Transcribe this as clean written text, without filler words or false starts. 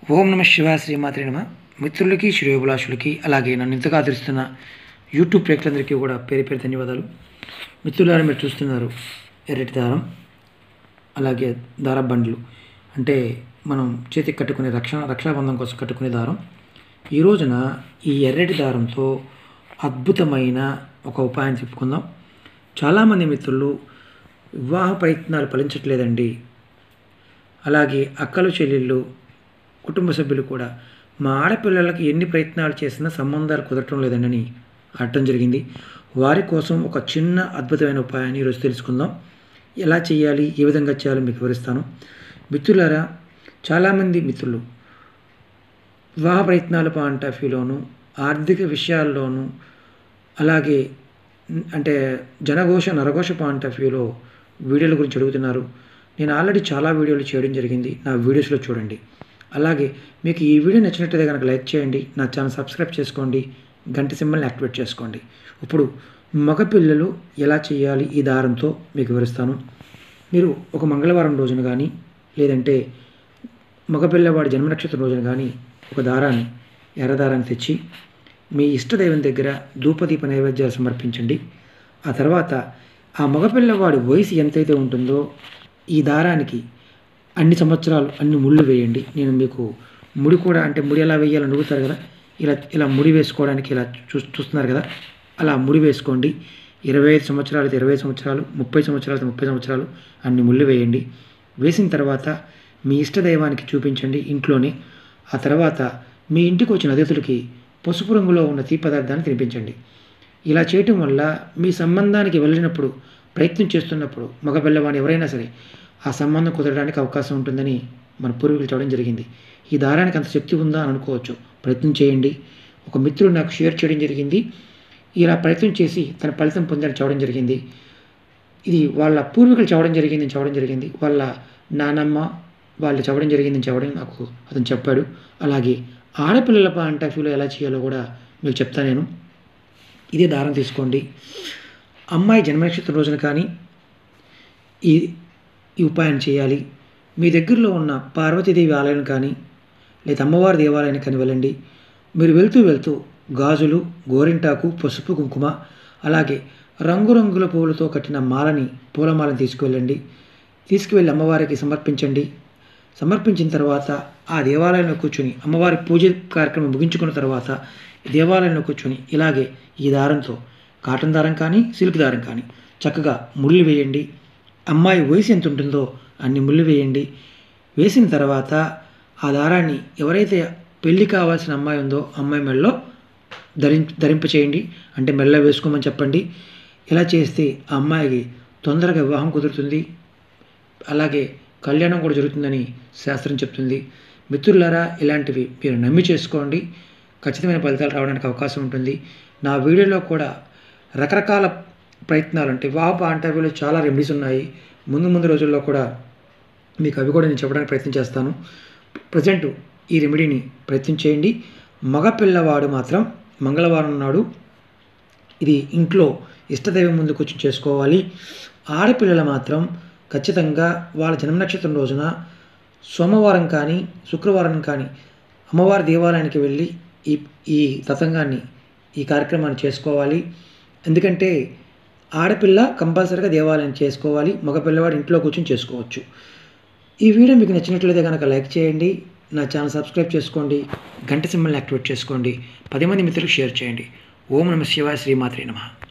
ఓం నమ శివాయ శ్రీమాత్రే నమ. మిత్రులకి శ్రేయోభిలాషులకి అలాగే నన్ను ఇంతగా ఆదరిస్తున్న యూట్యూబ్ ప్రేక్షకులందరికీ కూడా పేరు పేరు ధన్యవాదాలు. మిత్రులారా, మీరు చూస్తున్నారు ఎర్రటి దారం, అలాగే దార బండ్లు అంటే మనం చేతికి కట్టుకునే రక్షాబంధం కోసం కట్టుకునే దారం. ఈ రోజున ఈ ఎర్రటి దారంతో అద్భుతమైన ఒక ఉపాయం చెప్పుకుందాం. చాలామంది మిత్రులు వివాహ ప్రయత్నాలు ఫలించట్లేదండి, అలాగే అక్కలు చెల్లెళ్ళు కుటుంబ సభ్యులు కూడా మా ఆడపిల్లలకి ఎన్ని ప్రయత్నాలు చేసినా సంబంధాలు కుదరటం లేదని అడటం జరిగింది. వారి కోసం ఒక చిన్న అద్భుతమైన ఉపాయాన్ని ఈరోజు తెలుసుకుందాం. ఎలా చేయాలి, ఏ విధంగా చేయాలో మీకు వివరిస్తాను. మిత్రులారా, చాలామంది మిత్రులు వివాహ ప్రయత్నాల పాయింట్ ఆఫ్ వ్యూలోను, ఆర్థిక విషయాల్లోనూ, అలాగే అంటే జనఘోష నరఘోష పాయింట్ ఆఫ్ వ్యూలో వీడియోల గురించి అడుగుతున్నారు. నేను ఆల్రెడీ చాలా వీడియోలు చేయడం జరిగింది, నా వీడియోస్లో చూడండి. అలాగే మీకు ఈ వీడియో నచ్చినట్లయితే కనుక లైక్ చేయండి, నా ఛానల్ సబ్స్క్రైబ్ చేసుకోండి, గంట సింబల్ని యాక్టివేట్ చేసుకోండి. ఇప్పుడు మగపిల్లలు ఎలా చేయాలి ఈ దారంతో మీకు వివరిస్తాను. మీరు ఒక మంగళవారం రోజున కానీ, లేదంటే మగపిల్లవాడి జన్మ నక్షత్రం రోజున కానీ ఒక దారాన్ని, ఎర్రదారాన్ని తెచ్చి మీ ఇష్టదైవం దగ్గర ధూపదీప నైవేద్యాలు సమర్పించండి. ఆ తర్వాత ఆ మగపిల్లవాడి వయసు ఎంతైతే ఉంటుందో ఈ దారానికి అన్ని సంవత్సరాలు అన్ని ముళ్ళు వేయండి. నేను మీకు ముడి కూడా, అంటే ముడి ఎలా వేయాలని అడుగుతారు కదా, ఇలా ముడి వేసుకోవడానికి ఇలా చూస్తున్నారు కదా, అలా ముడి వేసుకోండి. 25 సంవత్సరాలు అయితే 25 సంవత్సరాలు, 30 సంవత్సరాలు అయితే 30 సంవత్సరాలు అన్ని ముళ్ళు వేయండి. వేసిన తర్వాత మీ ఇష్టదైవానికి చూపించండి ఇంట్లోనే. ఆ తర్వాత మీ ఇంటికి వచ్చిన అతిథులకి పసుపు రంగులో ఉన్న తీపి పదార్థాన్ని తినిపించండి. ఇలా చేయటం వల్ల మీ సంబంధానికి వెళ్ళినప్పుడు, ప్రయత్నం చేస్తున్నప్పుడు మగపిల్లవాడిని ఎవరైనా సరే ఆ సంబంధం కుదరడానికి అవకాశం ఉంటుందని మన పూర్వీకులు చెప్పడం జరిగింది. ఈ దారానికి అంత శక్తి ఉందా అని అనుకోవచ్చు. ప్రయత్నం చేయండి. ఒక మిత్రుడు నాకు షేర్ చేయడం జరిగింది, ఇలా ప్రయత్నం చేసి తన ఫలితం పొందని చెప్పడం జరిగింది. ఇది వాళ్ళ పూర్వీకులు చెప్పడం జరిగింది, వాళ్ళ నానమ్మ వాళ్ళు చెప్పడం జరిగిందని చెప్పడం నాకు అతను చెప్పాడు. అలాగే ఆడపిల్లల పాయింట్ ఆఫ్ వ్యూలో ఎలా చేయాలో కూడా మీకు చెప్తాను నేను. ఇదే దారం తీసుకోండి. అమ్మాయి జన్మ నక్షత్రం రోజున కానీ ఈ ఉపాయం చేయాలి. మీ దగ్గరలో ఉన్న పార్వతీదేవి ఆలయం కానీ, లేదా అమ్మవారి దేవాలయానికి కానీ వెళ్ళండి. మీరు వెళ్తూ గాజులు, గోరింటాకు, పసుపు, కుంకుమ, అలాగే రంగురంగుల పువ్వులతో కట్టిన పూలమాలని తీసుకువెళ్ళి అమ్మవారికి సమర్పించండి. సమర్పించిన తర్వాత ఆ దేవాలయంలో కూర్చొని అమ్మవారి పూజ కార్యక్రమం ముగించుకున్న తర్వాత దేవాలయంలో కూర్చొని ఇలాగే ఈ దారంతో, కాటన్ దారం కానీ సిల్క్ దారం కానీ చక్కగా ముళ్ళు వేయండి. అమ్మాయి వయసు ఎంత ఉంటుందో అన్ని ముళ్ళు వేయండి. వేసిన తర్వాత ఆ దారాన్ని ఎవరైతే పెళ్ళి కావాల్సిన అమ్మాయి ఉందో అమ్మాయి మెడలో ధరింపచేయండి. అంటే మెడలో వేసుకోమని చెప్పండి. ఇలా చేస్తే ఆ అమ్మాయికి తొందరగా వివాహం కుదురుతుంది, అలాగే కళ్యాణం కూడా జరుగుతుందని శాస్త్రం చెప్తుంది. మిత్రులారా, ఇలాంటివి మీరు నమ్మి చేసుకోండి, ఖచ్చితమైన ఫలితాలు రావడానికి అవకాశం ఉంటుంది. నా వీడియోలో కూడా రకరకాల ప్రయత్నాలు, అంటే వివాహ పాయింట్ ఆఫ్ వ్యూలో చాలా రెమెడీస్ ఉన్నాయి. ముందు రోజుల్లో కూడా మీకు అవి కూడా నేను చెప్పడానికి ప్రయత్నం చేస్తాను. ప్రజెంట్ ఈ రెమెడీని ప్రయత్నం చేయండి. మగపిల్లవాడు మాత్రం మంగళవారం నాడు ఇది ఇంట్లో ఇష్టదైవం ముందు కూర్చొని చేసుకోవాలి. ఆడపిల్లలు మాత్రం ఖచ్చితంగా వాళ్ళ జన్మ నక్షత్రం రోజున సోమవారం కానీ శుక్రవారం కానీ అమ్మవారి దేవాలయానికి వెళ్ళి ఈ తతంగాన్ని, ఈ కార్యక్రమాన్ని చేసుకోవాలి. ఎందుకంటే ఆడపిల్ల కంపల్సరీగా దేవాలయం చేసుకోవాలి, మగపిల్లవాడు ఇంట్లో కూర్చొని చేసుకోవచ్చు. ఈ వీడియో మీకు నచ్చినట్లయితే కనుక లైక్ చేయండి, నా ఛానల్ సబ్స్క్రైబ్ చేసుకోండి, గంట సింబల్ని యాక్టివేట్ చేసుకోండి, 10 మంది మిత్రులకు షేర్ చేయండి. ఓం నమ శివాయ శ్రీమాత్రే నమః.